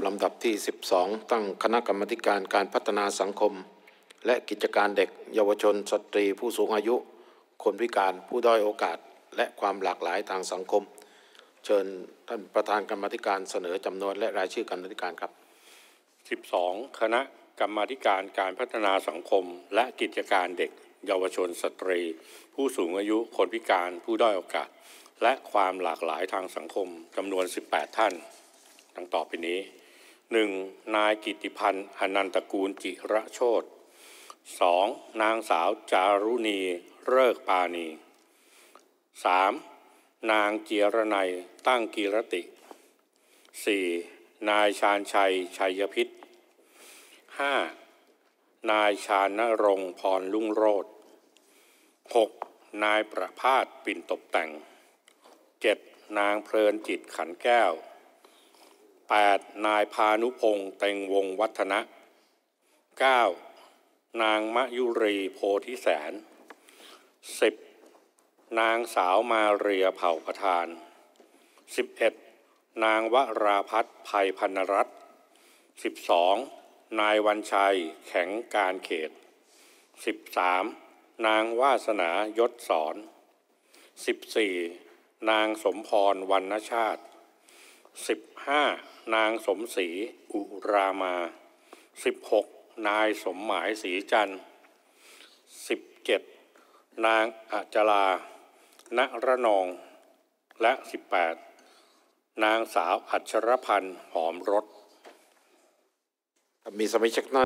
ลำดับที่ 12 ตั้งคณะกรรมาการการพัฒนาสังคมและกิจการเด็กเยาวชนสตรีผู้สูงอายุคนพิการผู้ด้อยโอกาสและความหลากหลายทางสังคมเชิญท่านประธานกรรมาการเสนอจำนวนและรายชื่อกรรมาการครับ 12 คณะกรรมาการการพัฒนาสังคมและกิจการเด็กเยาวชนสตรีผู้สูงอายุคนพิการผู้ด้อยโอกาสและความหลากหลายทางสังคมจำนวน 18 ท่านดังต่อไปนี้ 1. นายกิตติพันธ์อนันตกูลจิระโชติ 2. นางสาวจารุณีเลิกปานี 3. นางเจียรนัยตั้งกีรติ 4. นายชาญชัยชัยพิษ 5. นายชาณรงค์พรลุ่งโรจน์ 6. นายประภาสปิ่นตกแต่ง 7. นางเพลินจิตขันแก้ว 8. นายพานุพงษ์เต็งวงวัฒนะ 9. นางมะยุรีโพธิแสน 10. นางสาวมาเรียเผ่าประธาน 11. นางวราพัฒน์ภัยพันรัตน์ 12. นายวันชัยแข็งการเขต 13. นางวาสนายศสอน 14. นางสมพรวรรณชาติ 15. นางสมศรีอุรามา 16. นายสมหมายศรีจันทร์ 17. นางอัจลาณระนองและ 18. นางสาวอัชรพันธ์หอมรสมีสมาชิก